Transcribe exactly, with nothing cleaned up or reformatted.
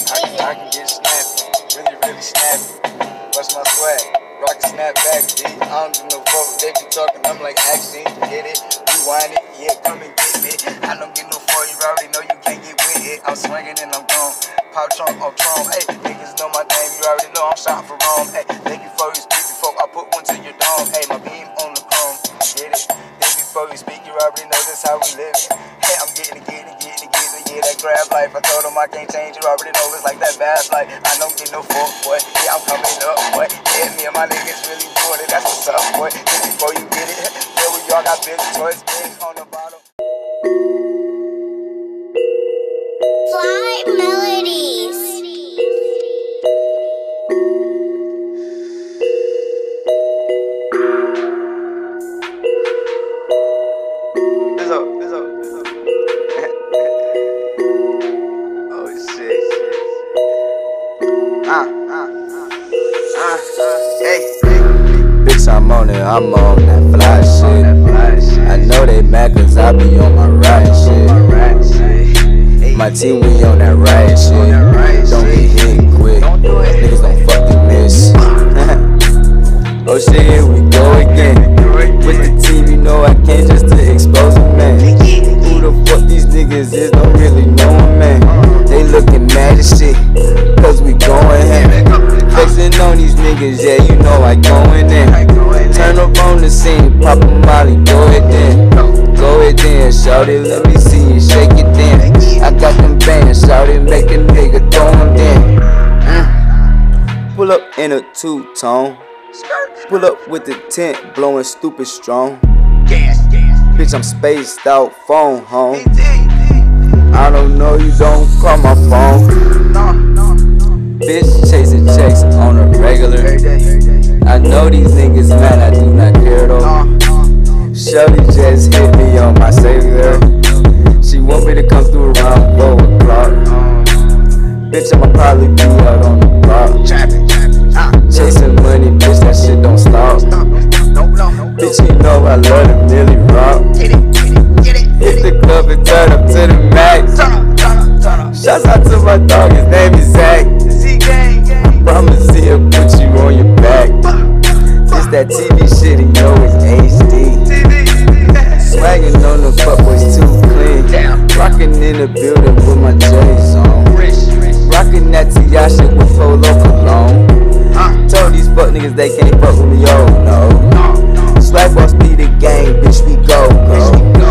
I can, I can get snappy, really, really snappy. What's my swag? Rock a snap back, B. I don't do no fuck. They be talking, I'm like, action, get it, rewind it, yeah, come and get me. I don't get no fuck, you already know you can't get with it. I'm swinging and I'm gone. Pop trunk on chrome, hey, niggas know my name, you already know I'm shot for Rome. Hey, think before you speak, before I put one to your dome. Hey, my beam on the chrome, get it. Think before you speak, you already know this how we live. Hey, I'm getting it, getting it, getting it, getting it, yeah, that grab life. I told them I can't change, you already know it's like that bad life. I don't get no fuck, boy, yeah, I'm coming up, boy. Yeah, me and my niggas really doing it, that's what's up, boy. Think before you get it, yeah, we all got big toys, big on the bottom. Fly melodies. Bizzo, Bizzo, Bizzo. Oh shit. Ah, ah, ah, ah, hey. Bitch, I'm on it, I'm on that fly shit. I know they mad cause I be on my ride shit. My team, we on that right shit. Don't get hit quick, niggas don't fucking miss. Oh shit, here we go again. With the team, you know I can't just to expose a man. Who the fuck these niggas is, don't really know them, man. They looking mad as shit, cause we going in. Flexing on these niggas, yeah, you know I going in. Turn up on the scene, pop a molly, go ahead then. Go ahead then, shout it, let me see you shake it then. I got them bands, shout it, make a nigga throw them then. Mm. Pull up in a two-tone. Pull up with the tent, blowing stupid strong. Bitch, I'm spaced out, phone home. I don't know, you don't call my phone. Bitch, chasing checks on a regular. I know these niggas mad, I do not care though. Shorty just hit me on my cellular. She want me to come through around four o'clock. Bitch, I'ma probably be out on the block. Chasing money, bitch, that shit don't stop. Bitch, you know I love the Millie Rock. Hit the club and turn up to the max. Shouts out to my dog, his name is Zach. I promise he'll put you on your back. It's that T V shit, you know it's H D. Swaggin' on the fuckboys too clean. Rockin' in the building with my J's on. Rockin' that T I shit with Polo cologne. Told these fuck niggas they can't fuck with me, oh no. Swag boss be the gang, bitch, we go, go.